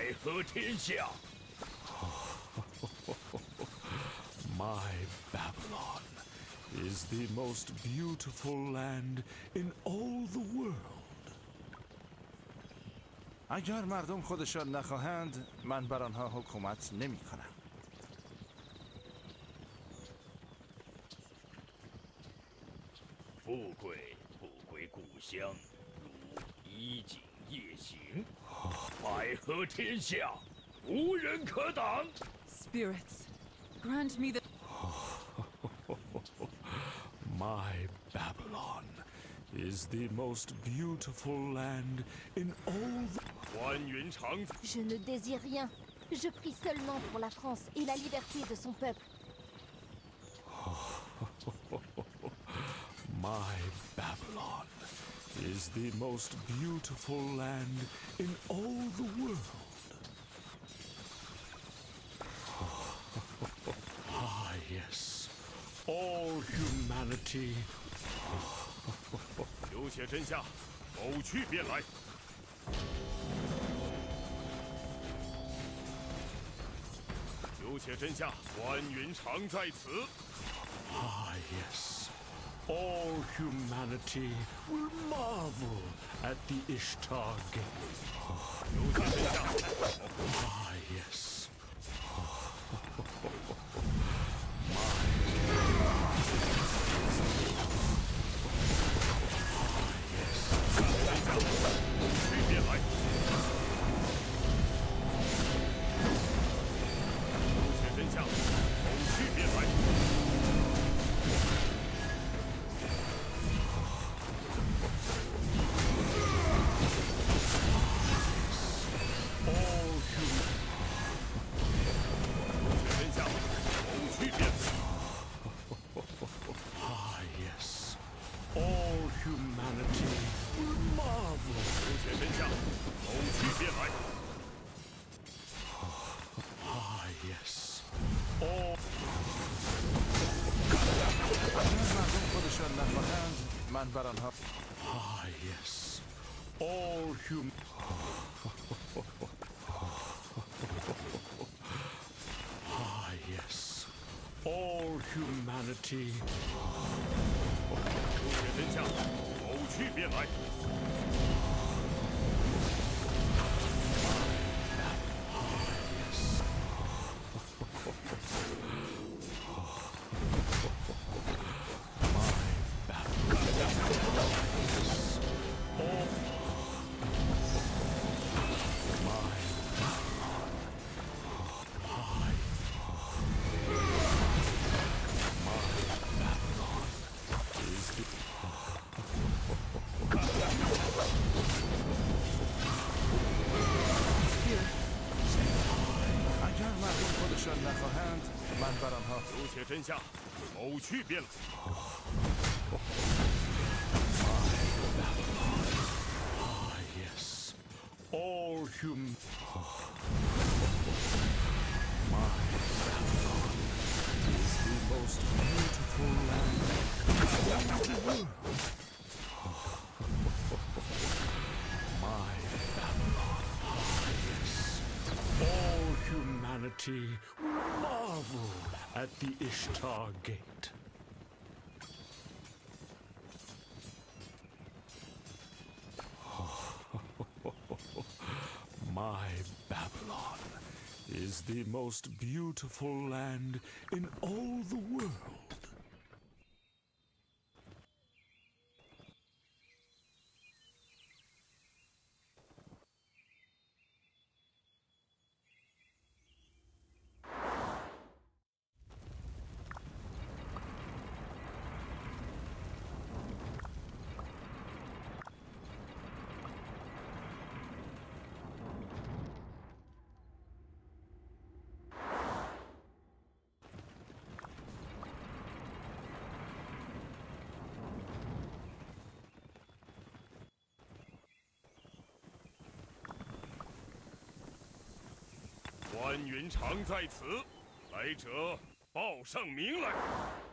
和天下。 My Babylon is the most beautiful land in all the world. اگر مردم خودشان نخواهند من بر آنها حکومت نمی کنم. 富贵不归故乡，如衣锦夜行。爱和天下，无人可挡。 Spirits, grant me the... My Babylon is the most beautiful land in all the... 关云长， Je ne désire rien. Je prie seulement pour la France et la liberté de son peuple. My Babylon is the most beautiful land in all the world. Ah, yes. All humanity. 流血真相，某去便来。流血真相，关云长在此。 Ah, yes. All humanity will marvel at the Ishtar Gate. 流血真相， Ah, yes. 去便来。流血真相，某去便来。 All human. 真相，某去便来。 Ah, yes. All humanity will marvel. 流血真相，某去便来。 Ah, yes. All اگر مردم خودشان نخواهند من بر آنها ah, yes. All ah, yes. All humanity. 流血真相，某去便来。 اگر مردم خودشان نخواهند من بر آنها 流血真相，某去便来。 Ah, yes. All hum. My Babylon is the most beautiful land in the world. My Babylon. Ah, yes. All humanity will marvel at the Ishtar Gate. My Babylon is the most beautiful land in all the world. 关云长在此，来者报上名来。